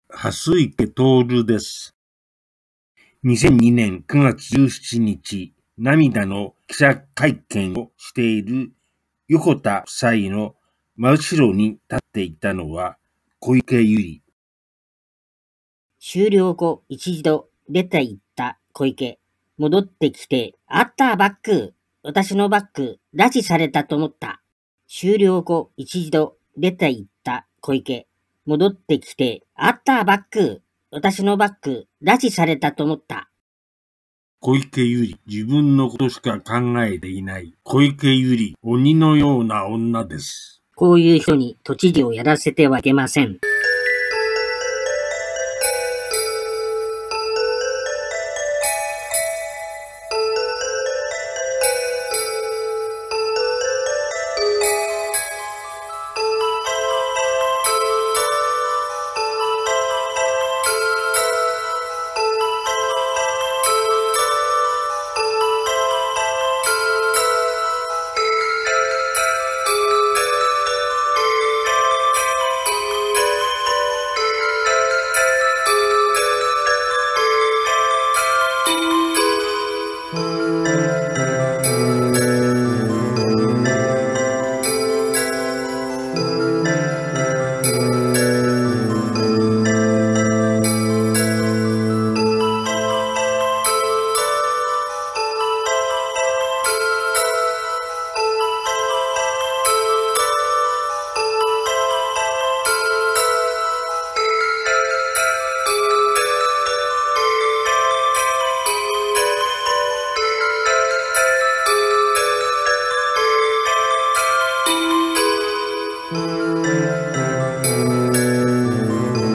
蓮池徹です。2002年9月17日、涙の記者会見をしている横田夫妻の真後ろに立っていたのは小池百合。 終了後、一度出て行った小池。戻ってきて、あったバッグ。私のバッグ、拉致されたと思った。終了後、一度出て行った小池。戻ってきて、あったバッグ。私のバッグ、拉致されたと思った。 小池百合、自分のことしか考えていない。小池百合、鬼のような女です。 こういう人に都知事をやらせてはいけません。